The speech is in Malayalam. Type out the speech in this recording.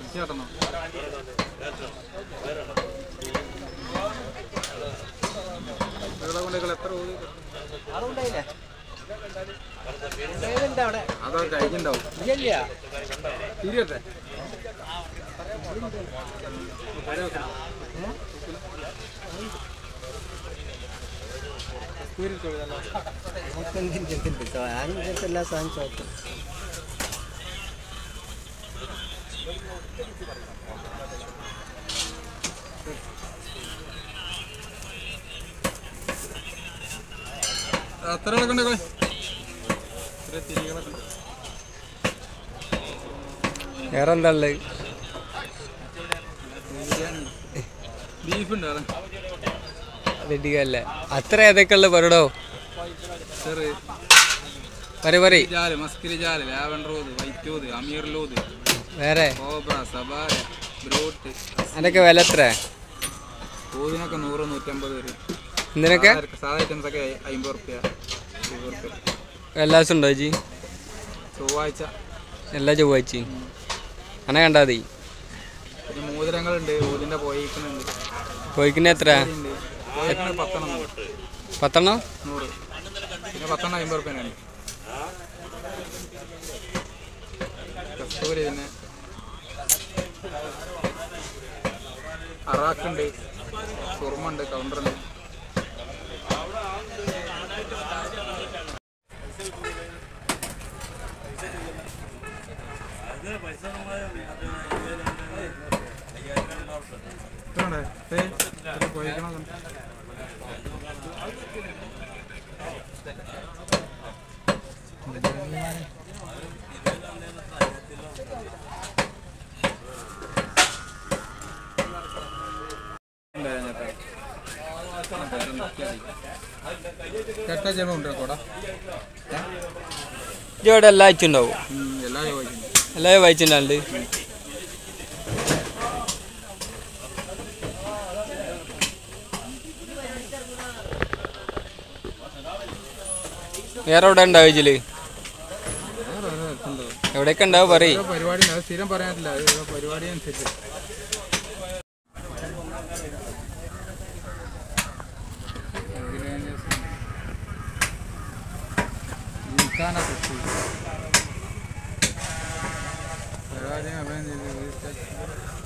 ചേട്ടനോ എത്ര അതോ കഴിഞ്ഞിണ്ടാവും തിരിയട്ടെ എല്ലാ സാധനം ചോദിക്കും അത്ര കിടക്കണ്ടേ വേറെ എന്താ ഉള്ളത് ബീഫ് ഉണ്ട് റെഡിയല്ലേ അത്ര ഏതൊക്കെ ഉള്ളത് പറയടോ മസ്കിരി ജാല് ലാവൻഡർ ഓത് വൈറ്റ് ഓത് അമീർ ലോത് വേറെ കോബ്ര സബാര ബ്രോട്ട് അതിനൊക്കെ വില എത്ര ഓതിനൊക്കെ 100-150 വരും ഇതിനൊക്കെ സാധാ ഐറ്റംസ് ഒക്കെ 50 റുപ്യ 20 റുപ്യ എല്ലാ ദിവസം ഉണ്ടോ ചേച്ചി ചൊവ്വാഴ്ച എല്ലാ ചൊവ്വാഴ്ചയും അങ്ങനെ കണ്ടാൽ മതി പിന്നെ മോതിരങ്ങളുണ്ട് ഓതിൻ്റെ പോയിക്കുന്നുണ്ട് പോയിക്കിന് എത്ര 10 100 പിന്നെ 10 50 റുപ്യനാണ് കസ്തൂരി പിന്നെ അറാക്കുണ്ട് സുർമുണ്ട് കൗണ്ടറുണ്ട് പോയിക്കണം ഇവിടെ എല്ലാ ആഴ്ച ഉണ്ടാവും എല്ലാ വായിച്ചിട്ടുണ്ട് വേറെ എവിടെ ഉണ്ടാവും ഇതില് എവിടെയൊക്കെ ഉണ്ടാവും പറയും പരിപാടി സ്ഥിരം പറയാനില്ല പരിപാടി അനുസരിച്ച് പരിപാടി